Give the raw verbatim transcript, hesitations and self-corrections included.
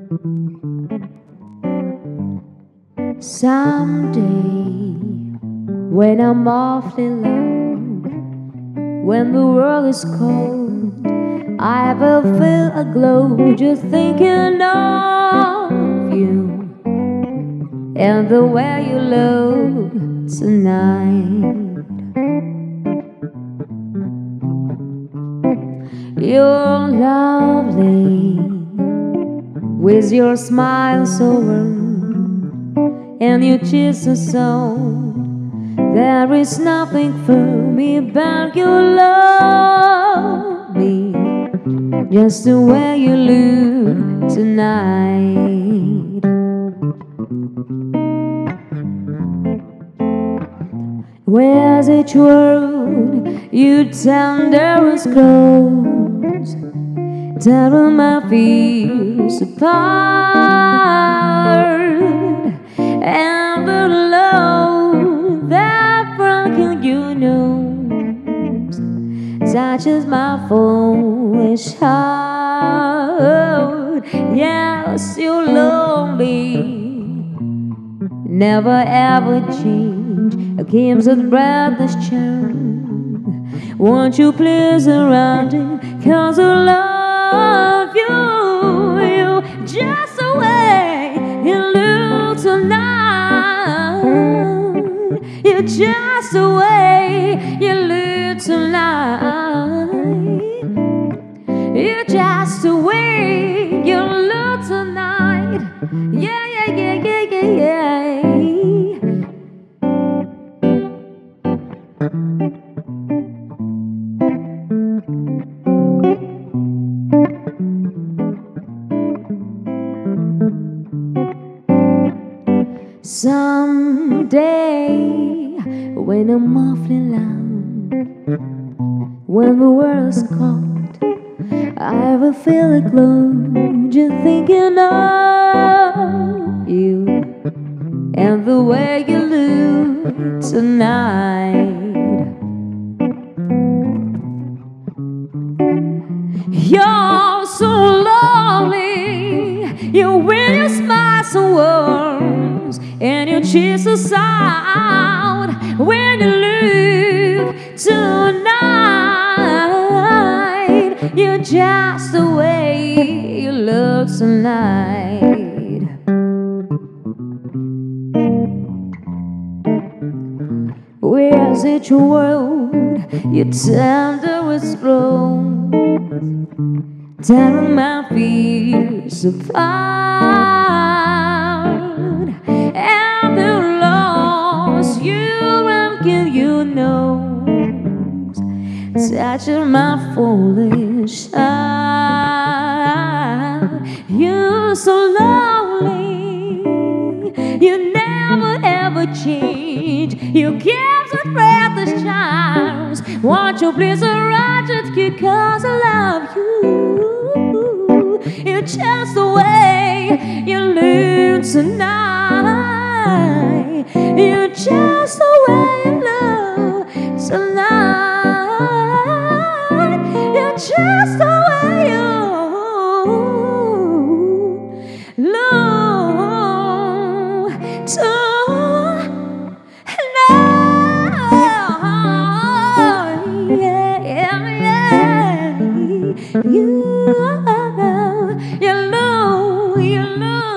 Someday, when I'm awfully low, when the world is cold, I will feel a glow just thinking of you and the way you look tonight. You're lovely with your smile so warm and your kisses so. There is nothing for me but you love me just the way you look tonight. Where's each word you tenderest close, tearing my fears apart, and the love that broken you knows touches my foolish heart. Yes, you love me, never ever change, a game's a breathless charm. Won't you please around it, 'cause I love you, you just the way you look tonight. You just the way you look tonight. You just the way you look tonight. Yeah, yeah, yeah, yeah, yeah, yeah. Someday, when I'm awfully loud, when the world's cold, I will feel a glow just thinking of you and the way you look tonight. You're so lovely, you wear your smile so warm, and your cheeks so sound when you look tonight. You're just the way you look tonight. Where's each word you tenderest grown, tearing my fears apart, and the loss you rescue you knows touching my foolish heart. You're so lonely, you never ever change, you give the breathless charms. Won't you please arrange it, 'cause I love you. You're just the way you look tonight. You're just the way you look tonight. You're just the way you look tonight. Yeah, yeah, yeah. You, you know, you know.